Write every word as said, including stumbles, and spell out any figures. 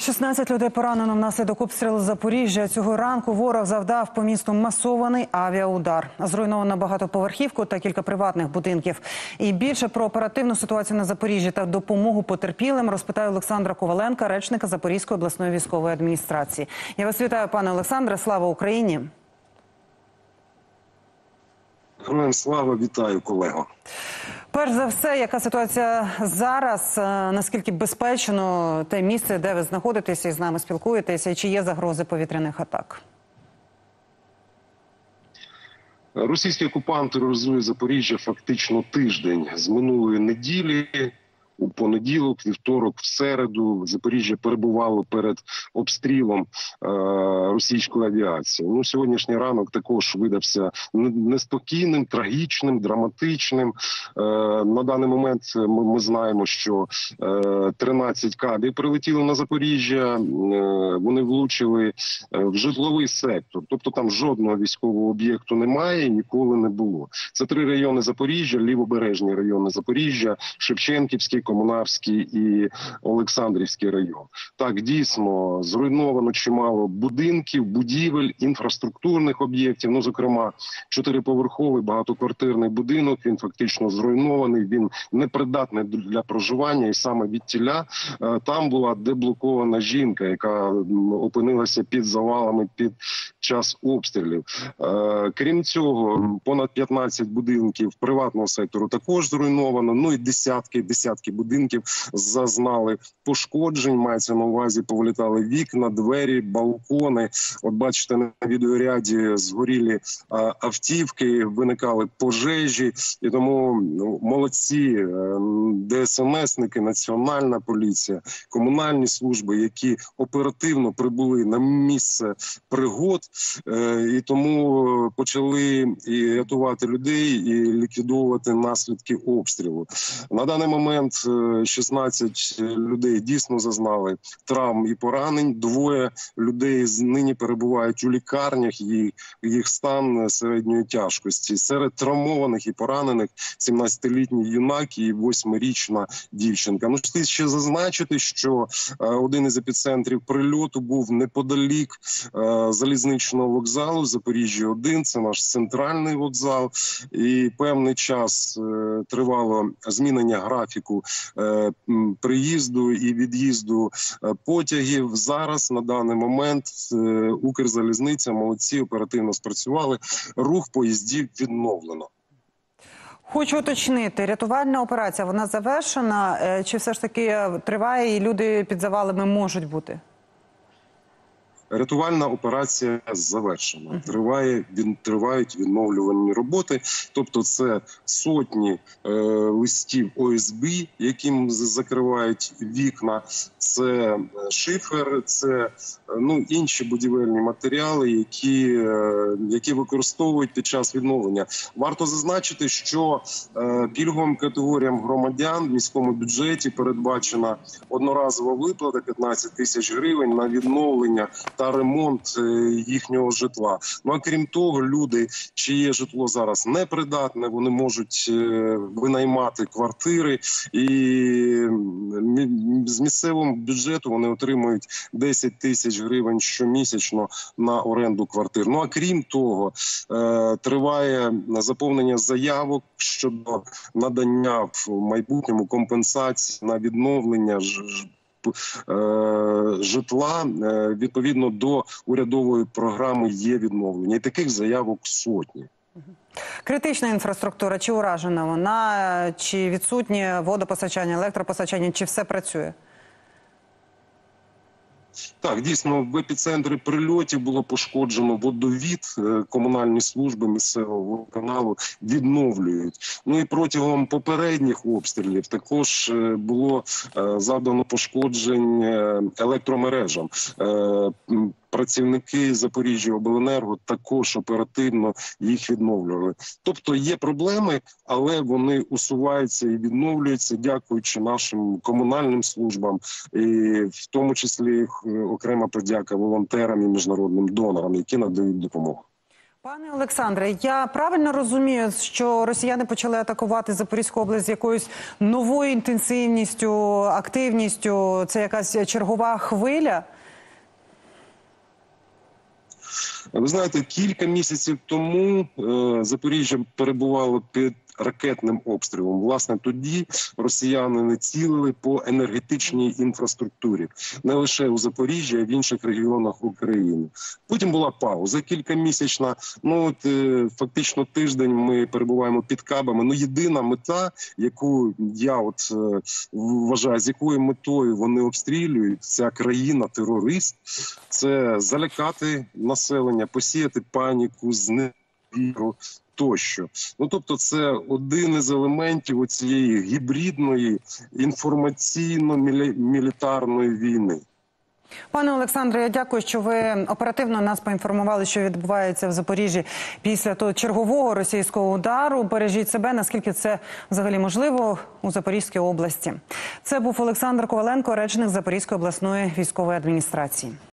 шістнадцять людей поранено внаслідок обстрілу Запоріжжя. Цього ранку ворог завдав по місту масований авіаудар. Зруйновано багатоповерхівку та кілька приватних будинків. І більше про оперативну ситуацію на Запоріжжі та допомогу потерпілим розпитаю Олександра Коваленка, речника Запорізької обласної військової адміністрації. Я вас вітаю, пане Олександре. Слава Україні! Героям слава, вітаю, колего. Перш за все, яка ситуація зараз, наскільки безпечно те місце, де ви знаходитеся і з нами спілкуєтеся, і чи є загрози повітряних атак? Російські окупанти тероризують Запоріжжя фактично тиждень. З минулої неділі, у понеділок, вівторок, в середу Запоріжжя перебувало перед обстрілом е російської авіації. Ну, сьогоднішній ранок також видався неспокійним, трагічним, драматичним. Е на даний момент ми, ми знаємо, що е тринадцять кабів прилетіли на Запоріжжя, е вони влучили в житловий сектор. Тобто там жодного військового об'єкту немає і ніколи не було. Це три райони Запоріжжя, лівобережні райони Запоріжжя, Шевченківський, Комунарський і Олександрівський район. Так, дійсно, зруйновано чимало будинків, будівель, інфраструктурних об'єктів. Ну, зокрема, чотириповерховий багатоквартирний будинок, він фактично зруйнований, він непридатний для проживання. І саме відтіля там була деблокована жінка, яка опинилася під завалами під час обстрілів. Крім цього, понад п'ятнадцять будинків приватного сектору також зруйновано. Ну і десятки, десятки будинків зазнали пошкоджень. Мається на увазі, повилітали вікна, двері, балкони. От бачите, на відеоряді згорілі а, автівки, виникали пожежі. І тому ну, молодці ДСНСники, Національна поліція, комунальні служби, які оперативно прибули на місце пригод. Е, і тому почали і рятувати людей, і ліквідовувати наслідки обстрілу. На даний момент шістнадцять людей дійсно зазнали травм і поранень. Двоє людей нині перебувають у лікарнях, їх, їх стан середньої тяжкості. Серед травмованих і поранених сімнадцятилітній юнак і восьмирічна дівчинка. Ну, слід ще зазначити, що один із епіцентрів прильоту був неподалік залізничного вокзалу Запоріжжя один, це наш центральний вокзал. І певний час тривало змінення графіку е, приїзду і від'їзду потягів. Зараз, на даний момент, е, Укрзалізниця, молодці, оперативно спрацювали. Рух поїздів відновлено. Хочу уточнити, рятувальна операція, вона завершена? Е, чи все ж таки триває і люди під завалами можуть бути? Рятувальна операція завершена. Триває, він, тривають відновлювальні роботи. Тобто це сотні е, листів О С Б, яким закривають вікна, це шифер, це ну, інші будівельні матеріали, які, е, які використовують під час відновлення. Варто зазначити, що е, пільговим категоріям громадян в міському бюджеті передбачена одноразова виплата п'ятнадцять тисяч гривень на відновлення та ремонт їхнього житла. Ну а крім того, люди, чиє житло зараз непридатне, вони можуть винаймати квартири, і з місцевого бюджету вони отримують десять тисяч гривень щомісячно на оренду квартир. Ну а крім того, триває заповнення заявок щодо надання в майбутньому компенсації на відновлення житла відповідно до урядової програми «Є відновлення». І таких заявок сотні. Критична інфраструктура, чи уражена вона, чи відсутнє водопостачання, електропостачання, чи все працює? Так, дійсно, в епіцентрі прильотів було пошкоджено водовід, комунальні служби місцевого водоканалу відновлюють. Ну і протягом попередніх обстрілів також було завдано пошкоджень електромережам. Працівники Запоріжжяобленерго також оперативно їх відновлювали. Тобто є проблеми, але вони усуваються і відновлюються, дякуючи нашим комунальним службам, і в тому числі окрема подяка волонтерам і міжнародним донорам, які надають допомогу. Пане Олександре, я правильно розумію, що росіяни почали атакувати Запорізьку область з якоюсь новою інтенсивністю, активністю? Це якась чергова хвиля? Ви знаєте, кілька місяців тому е, Запоріжжя перебувало під ракетним обстрілом. Власне, тоді росіяни не цілили по енергетичній інфраструктурі. Не лише у Запоріжжі, а й в інших регіонах України. Потім була пауза кількамісячна. Ну, от, е, фактично тиждень ми перебуваємо під Кабами. Ну, єдина мета, яку я от е, вважаю, з якою метою вони обстрілюють, ця країна-терорист, це залякати населення, посіяти паніку, зневіру тощо. Ну, тобто це один із елементів цієї гібридної інформаційно-мілітарної війни. Пане Олександре, я дякую, що ви оперативно нас поінформували, що відбувається в Запоріжжі після того чергового російського удару. Бережіть себе, наскільки це взагалі можливо у Запорізькій області. Це був Олександр Коваленко, речник Запорізької обласної військової адміністрації.